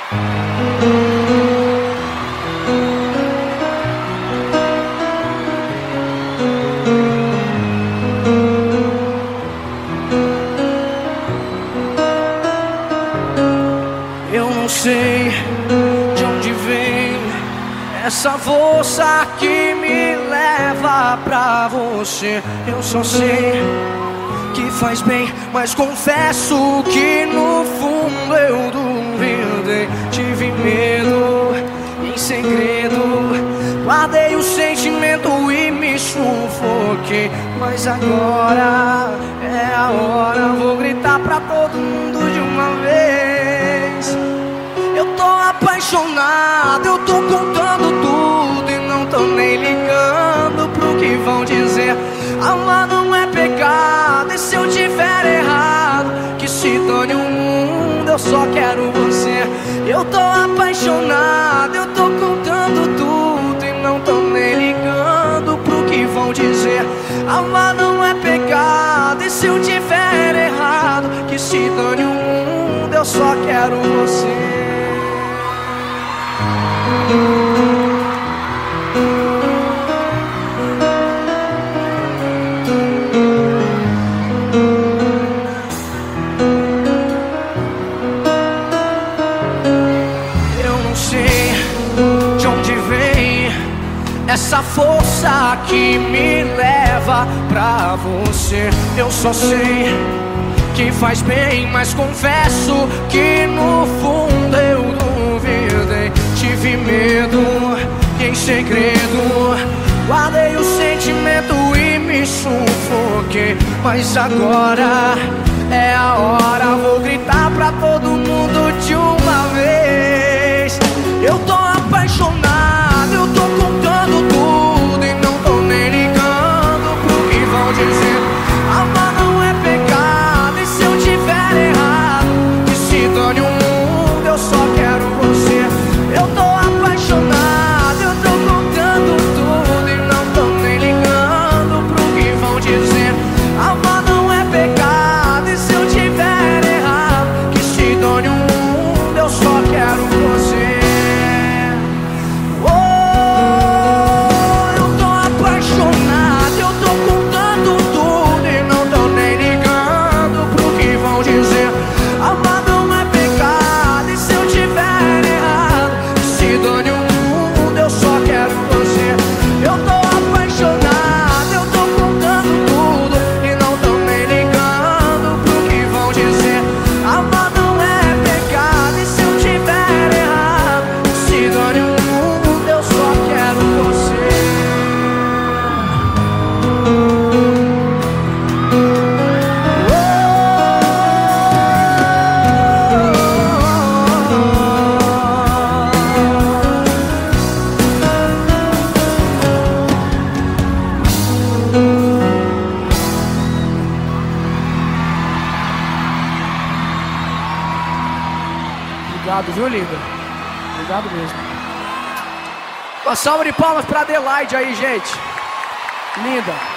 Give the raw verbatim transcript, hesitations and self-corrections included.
Eu não sei de onde vem essa força que me leva pra você. Eu só sei que faz bem, mas confesso que no fundo eu duvidei. Tive medo, em segredo guardei o sentimento e me sufoquei. Mas agora é a hora, vou gritar pra todo mundo de uma vez. Eu tô apaixonado, eu tô contando tudo e não tô nem ligando pro que vão dizer. Amar não é pecado, e se eu tiver errado, que se dane o mundo, eu só quero você. Eu tô apaixonado, eu tô contando tudo e não tô nem ligando pro que vão dizer. Amar não é pecado, e se eu tiver errado, que se dane o mundo, eu só quero você. Eu não sei de onde vem essa força que me leva pra você. Eu só sei que faz bem, mas confesso que no fundo eu duvidei. Tive medo e em segredo guardei o sentimento e me sufoquei. Mas agora é a hora, vou gritar pra todo mundo de uma vez. Eu tô apaixonado, eu tô contando tudo e não tô nem ligando pro que vão dizer. Amar não é pecado, e se eu tiver errado, que se dane o mundo, eu só quero você. Eu tô apaixonado, eu tô contando tudo e não tô nem ligando pro que vão dizer. Amar não é pecado, e se eu tiver errado, que se dane o mundo, eu só quero você. Obrigado, viu, linda? Obrigado mesmo. Uma salva de palmas pra Adelaide aí, gente. Linda.